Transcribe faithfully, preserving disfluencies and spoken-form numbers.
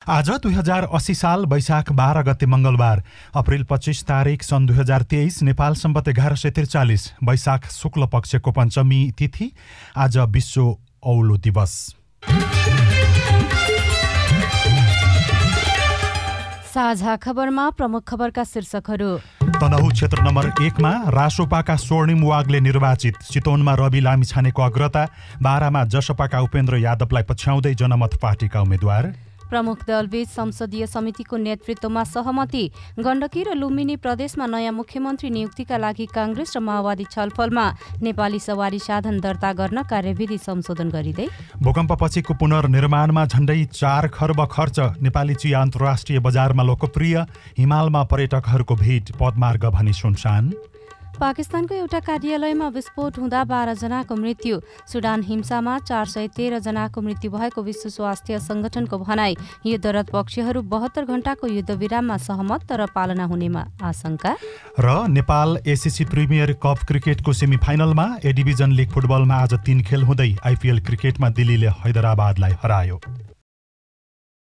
आज दुई हजार अस्सी साल वैशाख बाह्र गते मंगलबार अप्रेल पच्चीस तारिक सन् दुई हजार तेईस नेपाल सम्बत एघार सय त्रिचालिस वैशाख शुक्ल पक्षको पञ्चमी तिथि। आज विश्व औलो दिवस। साझा खबरमा प्रमुख खबरका शीर्षकहरू। तनहु क्षेत्र नम्बर एकमा रासोपाका स्वर्णिम वागले निर्वाचित। चितवनमा रवि लामिछानेको अग्रता। बाह्रमा जसपाका उपेन्द्र यादवलाई पछ्याउँदै जनमत पार्टीका उम्मेद्वार। प्रमुख दलबीच संसदीय समितिको नेतृत्वमा सहमति। गण्डकी र लुम्बिनी प्रदेशमा नयाँ मुख्यमन्त्री नियुक्तिका लागि काङ्ग्रेस र माओवादी छलफलमा। नेपाली सवारी साधन दर्ता गर्न कार्यविधि संशोधन गरिँदै। भूकम्पपछिको पुनर्निर्माणमा झण्डै चार खर्ब खर्च। नेपाली चिया अन्तर्राष्ट्रिय बजारमा लोकप्रिय। हिमालमा पर्यटकहरूको भिड। पदमार्ग भनी सुनसान। पाकिस्तानको एउटा कार्यालयमा विस्फोट हुँदा बाह्र जनाको मृत्यु। सुडान हिंसामा चार सय तेह्र जनाको मृत्यु भएको विश्व स्वास्थ्य संगठनको भनाई। युद्धरत पक्षहरू बहत्तर घण्टाको युद्धविराममा सहमत तर पालना हुनेमा आशंका। र नेपाल एसिसी प्रिमियर कप क्रिकेटको सेमिफाइनलमा। ए डिभिजन लिग फुटबलमा आज तीन खेल हुँदै आइपिएल क्रिकेटमा दिल्लीले हैदराबादलाई हरायो।